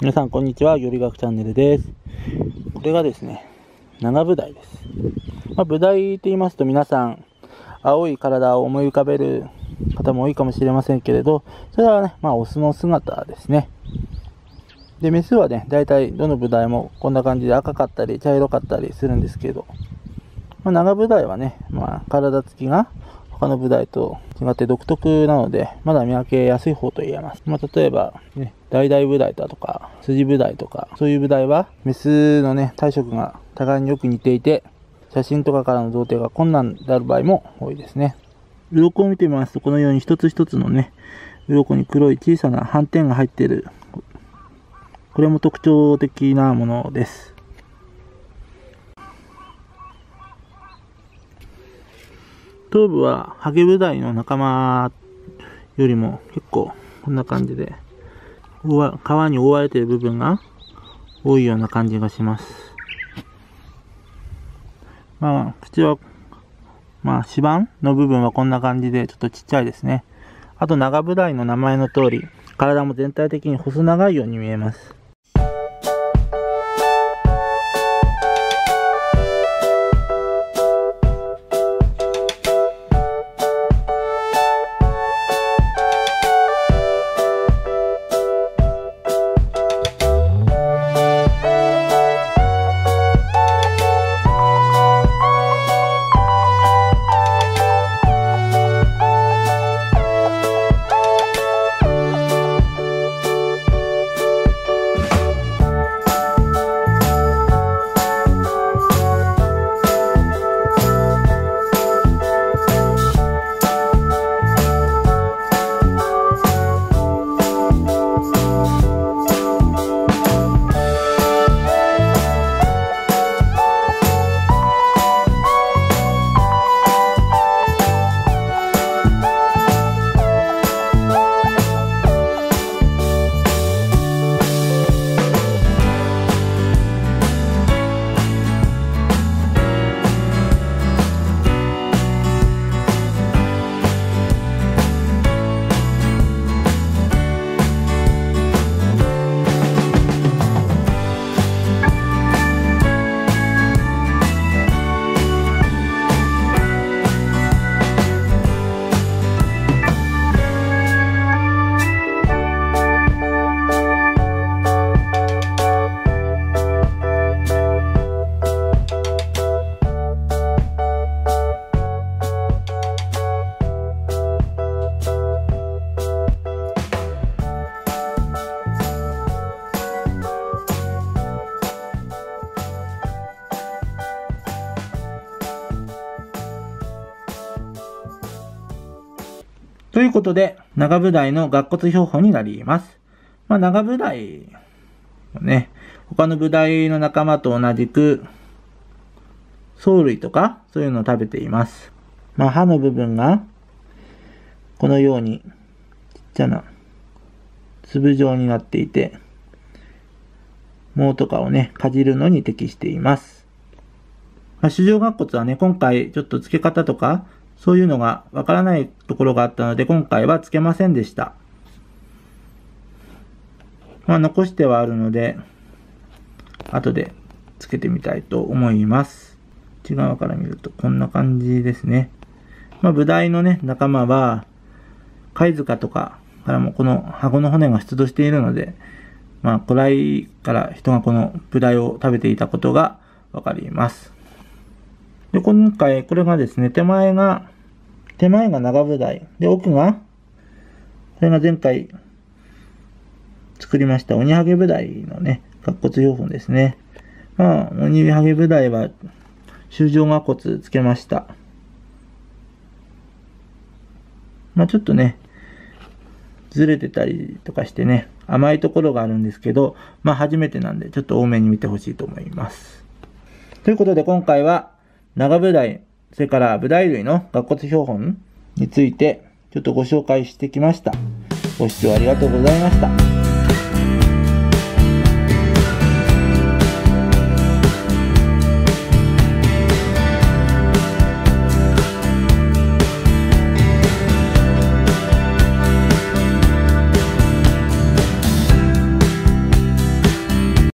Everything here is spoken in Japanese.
皆さんこんにちは、魚理学チャンネルです。これがですね、長ブダイです。ブダイと言いますと皆さん青い体を思い浮かべる方も多いかもしれませんけれど、それはね、オスの姿ですね。で、メスはね、大体どのブダイもこんな感じで赤かったり茶色かったりするんですけど、長ブダイはね、体つきが他のブダイと違って独特なので、まだ見分けやすい方と言えます。例えば、ね、橙ブダイだとか、筋ブダイとか、そういうブダイは、メスのね、体色が互いによく似ていて、写真とかからの贈呈が困難である場合も多いですね。鱗を見てみますと、このように一つ一つのね、鱗に黒い小さな斑点が入っている。これも特徴的なものです。頭部はハゲブダイの仲間よりも結構こんな感じで皮に覆われている部分が多いような感じがします。口は指板の部分はこんな感じでちょっとちっちゃいですね。あと長ブダイの名前の通り、体も全体的に細長いように見えます。ということで、長ブダイの顎骨標本になります。長ブダイはね、他のブダイの仲間と同じく、藻類とか、そういうのを食べています。歯の部分が、このように、ちっちゃな粒状になっていて、藻とかをね、かじるのに適しています。主上顎骨はね、今回ちょっと付け方とか、そういうのがわからないところがあったので、今回はつけませんでした。残してはあるので、後でつけてみたいと思います。内側から見るとこんな感じですね。ブダイのね、仲間は、貝塚とかからもこの顎の骨が出土しているので、古来から人がこのブダイを食べていたことがわかります。で、今回、これがですね、手前が長ブダイ。で、奥が、これが前回作りましたオニハゲブダイのね、顎骨標本ですね。オニハゲブダイは、舟状顎骨つけました。ちょっとね、ずれてたりとかしてね、甘いところがあるんですけど、初めてなんで、ちょっと多めに見てほしいと思います。ということで、今回は、長ブダイ、それからブダイ類の顎骨標本についてちょっとご紹介してきました。ご視聴ありがとうございました。